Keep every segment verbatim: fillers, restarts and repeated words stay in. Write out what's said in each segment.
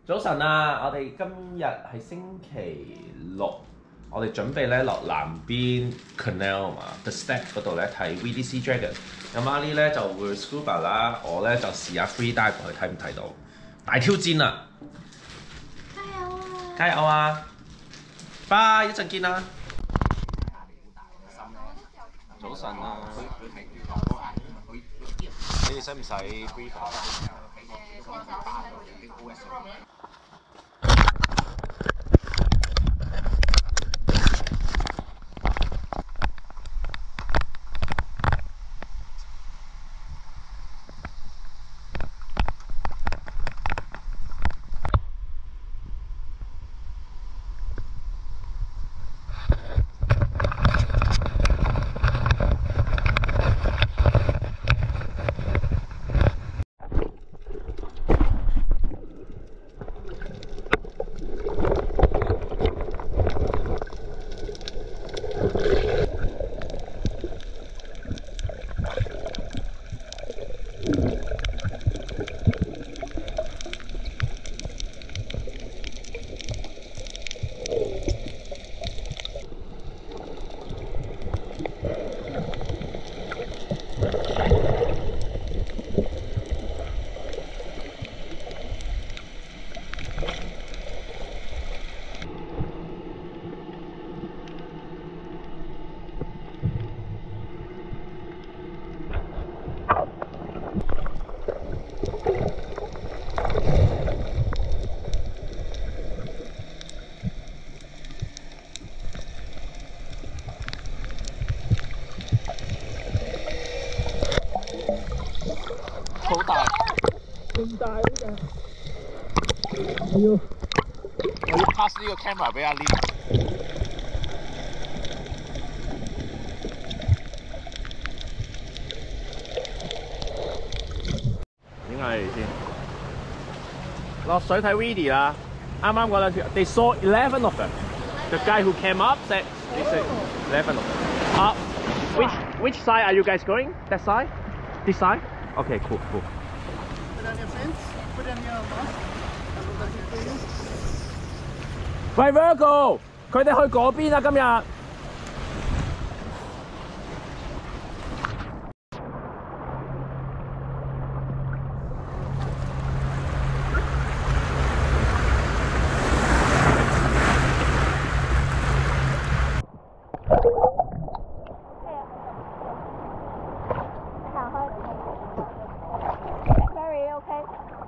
早晨啊！我哋今日係星期六，我哋準備咧落南邊 Canal 嘛 The Step 嗰度咧睇 V D C Dragon。咁 Ali 咧就會 scuba 啦，我咧就試下 free dive 去睇唔睇到。大挑戰啊！ 加油啊！ 加油啊！拜，一陣見啦！早晨啊！你哋使唔使 brief 啊？好大，咁大呢個，我要我要 pass 呢個 camera 俾阿 Lee。點解嚟先？落水睇 Weedy 啦，啱啱嗰兩條 ，they saw eleven of them. The guy who came up said they said eleven of them. Up. Which which side are you guys going? That side? This side? Okay, cool, cool. Put on your fins, put on your mask. I'm looking for you. 喂 Virgo， 佢哋去嗰邊啊！今日。 Very okay。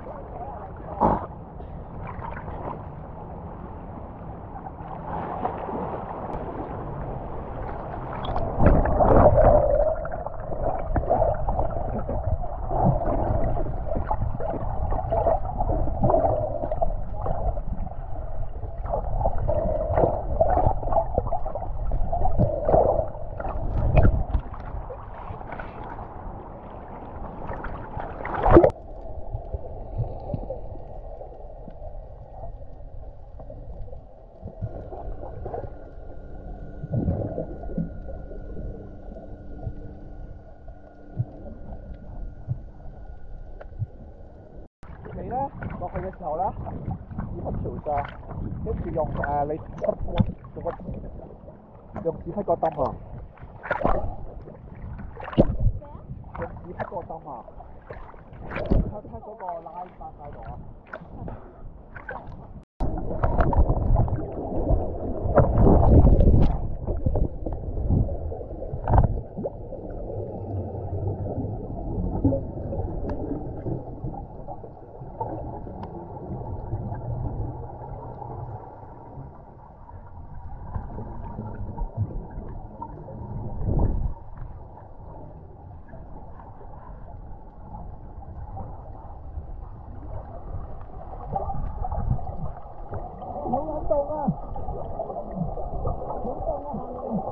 你咧落去嘅時候咧，指忽朝上，跟住用誒你出個個用指忽個燈啊，用指忽個燈啊，睇睇嗰個拉發喺度啊。好撚凍啊！好凍啊！下面。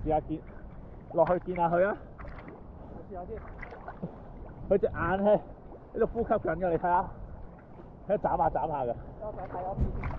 試下見落去見下佢啊！ 試下先。 佢隻眼係喺度呼吸緊㗎，你睇下，喺度眨下眨下㗎。 我想睇多次先。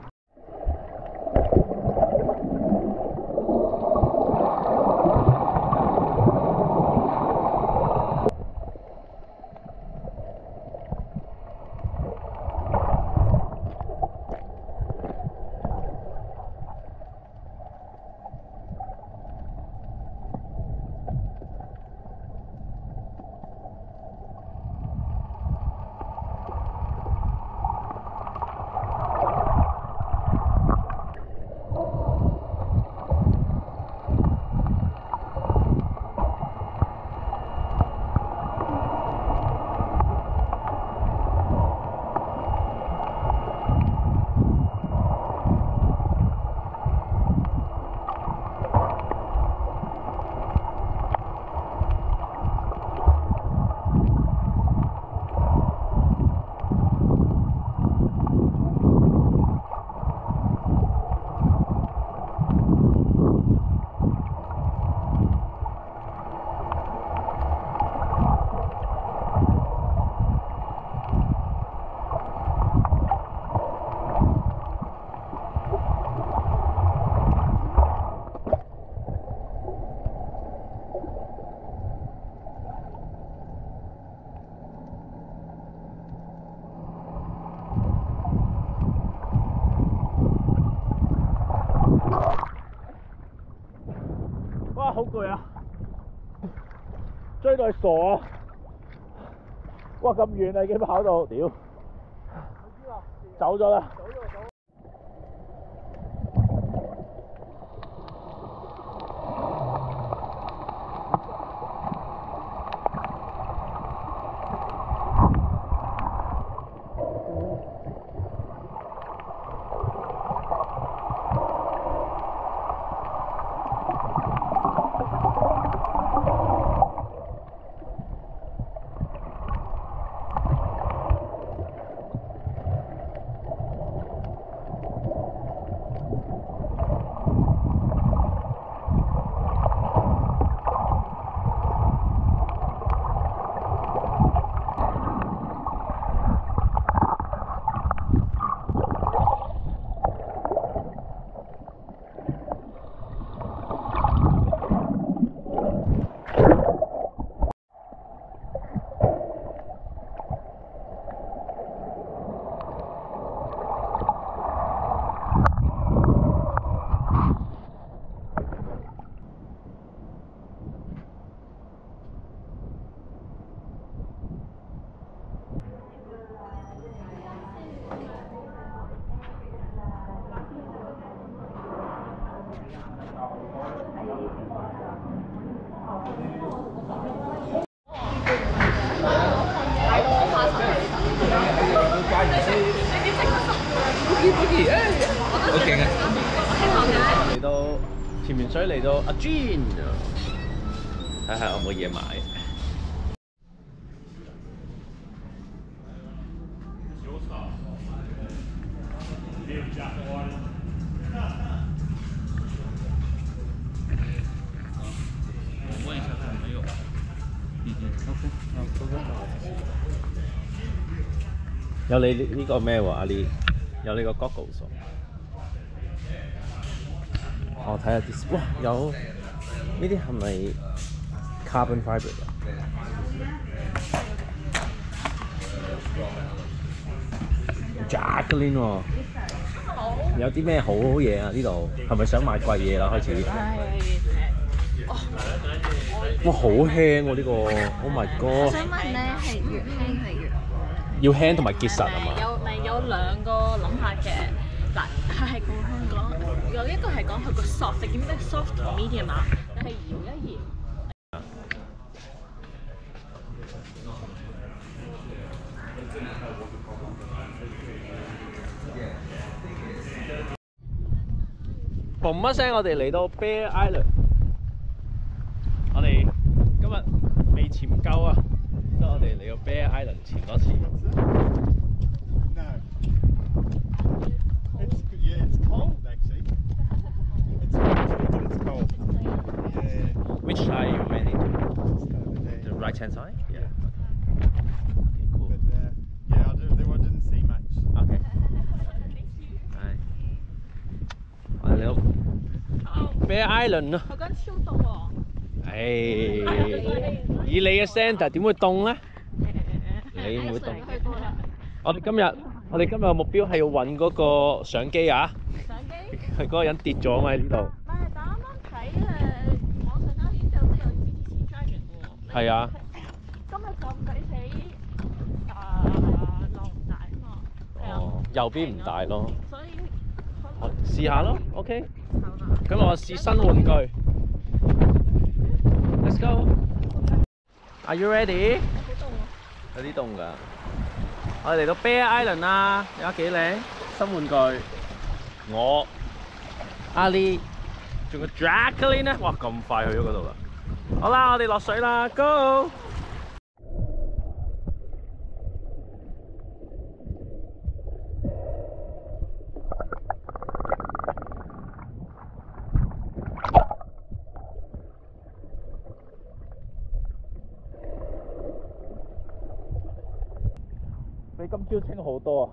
哇，好攰啊！追到佢傻啊！哇，咁遠啊，已經跑到，屌！走咗啦。 好勁啊！ 嚟到潛完水嚟到阿 Jean， 睇下有冇嘢買。 我問一下看有沒有。嗯嗯 ，OK， 好，都有你呢個咩喎？阿李，有你個 goggles 喎。我睇下啲，哇！有呢啲係咪 carbon fibre 㗎 ？Jacqueline 喎，有啲咩好好嘢啊？呢度係咪想買貴嘢啦？開始。哇！好輕喎呢個 ，Oh my god！ 我想問咧，係越輕係越要輕同埋結實係嘛？ 有咪有兩個諗法嘅。嗱，佢係講香港，有一個係講佢個 soft， 你見唔見 soft 同 medium 啊？你係搖一搖。嘣一聲，我哋嚟到 Bear Island。我哋今日未潛夠啊，所以我哋嚟到 Bear Island 潛多次。 It's, yeah, it's cold actually. It's, it's cold. Yeah. right hand side? Yeah. Okay, cool. But uh, yeah, I didn't, I didn't see much. Okay. 係。我哋嚟到 Bear Island 啊！ 佢講超凍喎。 唉，以你嘅 centre 點會凍咧？你唔會凍。 去過啦。 我哋今日我哋今日嘅目標係要揾嗰個相機啊！ 相機？ 佢嗰個人跌咗嘛喺呢度。 唔係，但啱啱睇誒網上交片就都有 B T C Dragon 喎。 係啊。 今日就唔使死誒浪唔大啊嘛。 哦，右邊唔大咯。 所以我試下咯 ，OK。 好啦。 咁我試新玩具。Let's go. Are you ready? 好凍喎。 有啲凍㗎。我哋嚟到 Bear Island 啦，有幾靚新玩具。我阿 Lee 仲有 Jacqueline 咧，哇咁快去咗嗰度啦！好啦，我哋落水啦 ，Go！比今朝清好多啊！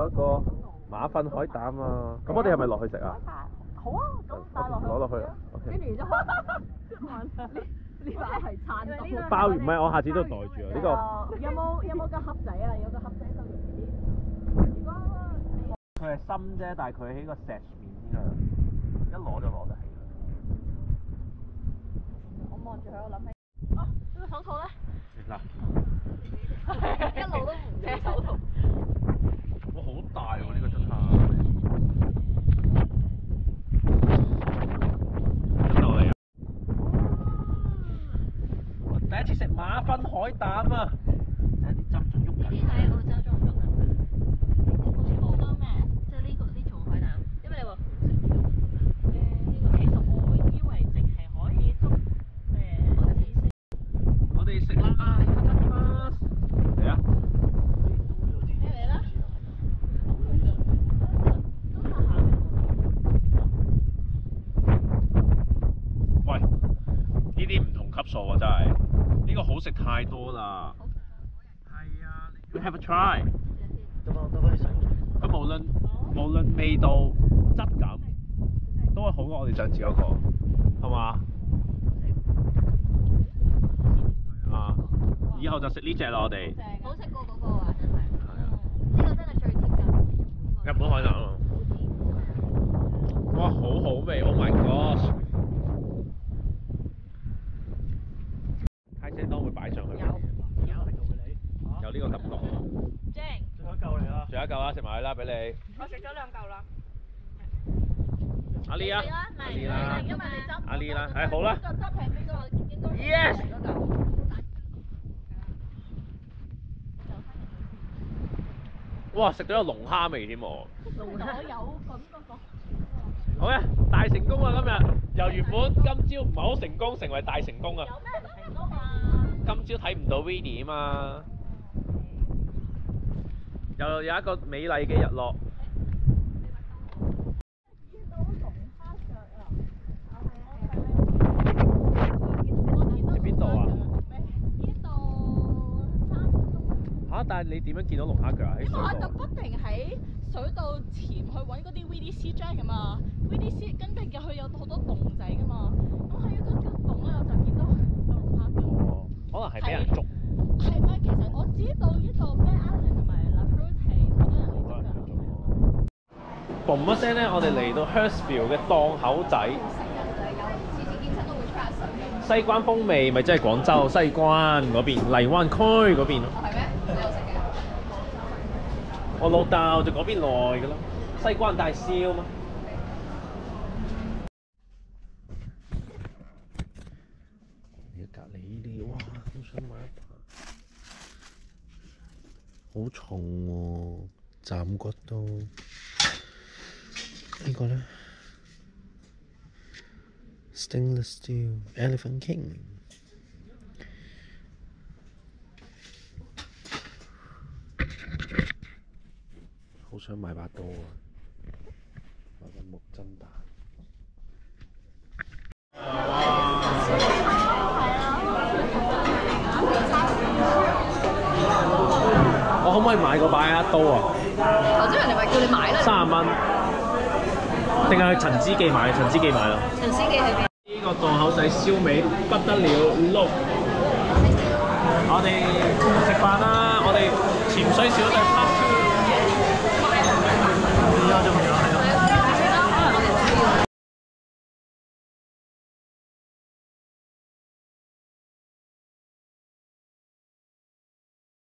有一個馬糞海膽啊！咁我哋係咪落去食啊？ 好啊，咁帶落去。 攞落去啊！ 跟住之後，呢呢把係餐刀。 鮑魚唔係，我下次都袋住啊！呢個有冇有冇個盒仔啊？有個盒仔就容易啲。如果佢係深啫，但係佢喺個石面先啊！一攞就攞得起。 我望住佢，我諗起。啊！呢個手套咧？ 嗱， 一路都唔借手套。 哇！好大喎呢個真係。真係嚟啊！我第一次食馬糞海膽啊！睇啲汁仲喐緊。 呢啲喺澳洲仲喐緊㗎。好似好多咩？即係呢個呢種海膽，因為你話紅色嘅。誒呢個其實我以為淨係可以捉誒紫色。 我哋食啦！嚟啊！ 咩嚟啦？ 喂，呢啲唔同級數啊，真係呢個好食太多啦。係啊，You have a try。佢無論無論味道、質感，都係好過我哋上次嗰個，係嘛？啊！以後就食呢只啦，我哋。 好食過嗰個啊，真係。呢個真係最貼近日本海膽啊！哇，好好味 ！Oh my god！ 泰式當會擺上去。有有有呢個感覺。 正。 最後一嚿嚟啦。 仲有一嚿啦，食埋佢啦，俾你。 我食咗兩嚿啦。 阿 Lee 啊，阿 Lee 啦， 因為你執。 阿 Lee 啦，誒好啦。 個汁係邊個？應該。 Yes。哇！食到有龍蝦味添喎。 我有咁嗰個。 好嘅，大成功啊！今日由原本今朝唔係好成功，成為大成功啊！ 有咩唔成功啊？ 今朝睇唔到 Vinny 啊嘛，又有一個美麗嘅日落。 見到龍蝦腳啊！ 喺邊度啊？ 呢度三個鐘。 嚇！但係你點樣見到龍蝦腳啊？喺因為我水度。 就不停喺水度潛去揾嗰啲 V D C 張㗎嘛 ，V D C 跟住入去有好多洞仔㗎嘛，咁喺嗰個洞咧我就見到有龍蝦腳。 哦，可能係俾人捉。 係咩？其實我知道呢度 Bear Island 同埋 La Cruz 係好多人嚟捉㗎。 嘣一聲咧，我哋嚟到 Hurstville 嘅檔口仔。西關風味咪即係廣州西關嗰邊荔灣區嗰邊咯。 係咩？你有食嘅？ 我老豆就嗰邊來㗎啦，西關大燒嘛。你隔離呢啲，哇！好想買一把，好重喎、斬骨都。呢個咧 ，Stainless Steel Elephant King。好想買把刀啊！買把木砧彈。我可唔可以買嗰把刀啊？ 頭先人哋咪叫你買啦。 三十蚊，定係去陳之記買？陳之記買咯。 陳思記喺邊？ 呢個檔口仔燒味不得了，碌！我哋食飯啦，我哋潛水小隊。